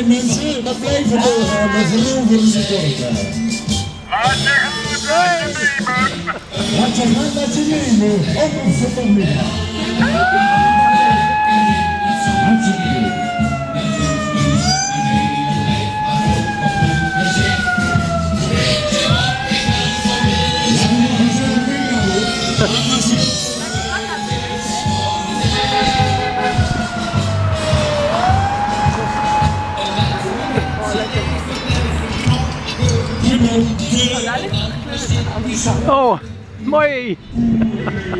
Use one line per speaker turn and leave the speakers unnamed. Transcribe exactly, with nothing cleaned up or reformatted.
mensen, we blijven doorgaan, we veroveren de dorpen. Laat je gaan, laat je nemen, op op z'n familie. Hartstikke.
Oh, mooi!